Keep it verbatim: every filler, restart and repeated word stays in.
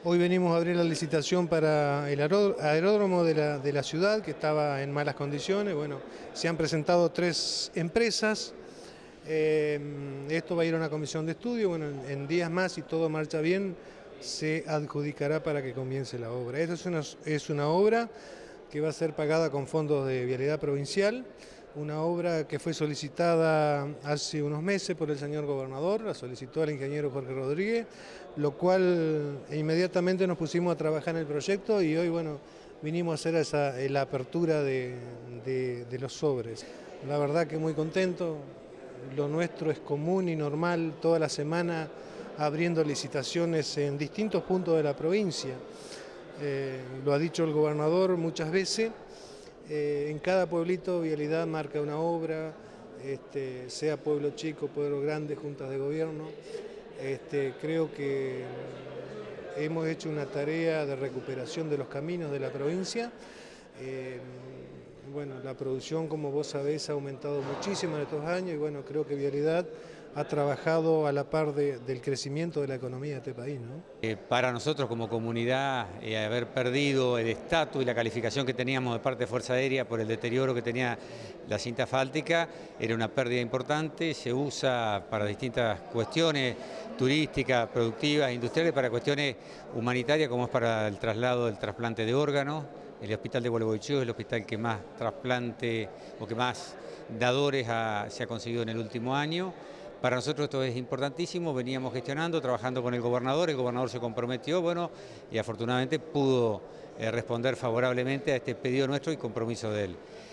Hoy venimos a abrir la licitación para el aeródromo de la, de la ciudad, que estaba en malas condiciones. Bueno, se han presentado tres empresas. Eh, esto va a ir a una comisión de estudio. Bueno, en, en días más, si todo marcha bien, se adjudicará para que comience la obra. Esta es una, es una obra que va a ser pagada con fondos de vialidad provincial. Una obra que fue solicitada hace unos meses por el señor gobernador, la solicitó el ingeniero Jorge Rodríguez, lo cual inmediatamente nos pusimos a trabajar en el proyecto y hoy, bueno, vinimos a hacer esa, la apertura de, de, de los sobres. La verdad que muy contento, lo nuestro es común y normal, toda la semana abriendo licitaciones en distintos puntos de la provincia. Eh, lo ha dicho el gobernador muchas veces. Eh, en cada pueblito Vialidad marca una obra, este, sea pueblo chico, pueblo grande, juntas de gobierno. Este, creo que hemos hecho una tarea de recuperación de los caminos de la provincia. Eh, bueno, la producción, como vos sabés, ha aumentado muchísimo en estos años y bueno, creo que Vialidad ha trabajado a la par de, del crecimiento de la economía de este país, ¿no? Eh, para nosotros como comunidad, eh, haber perdido el estatus y la calificación que teníamos de parte de Fuerza Aérea por el deterioro que tenía la cinta asfáltica, era una pérdida importante. Se usa para distintas cuestiones turísticas, productivas, industriales, para cuestiones humanitarias, como es para el traslado del trasplante de órganos. El hospital de Gualeguaychú es el hospital que más trasplante o que más dadores ha, se ha conseguido en el último año. Para nosotros esto es importantísimo, veníamos gestionando, trabajando con el gobernador, el gobernador se comprometió, bueno, y afortunadamente pudo eh, responder favorablemente a este pedido nuestro y compromiso de él.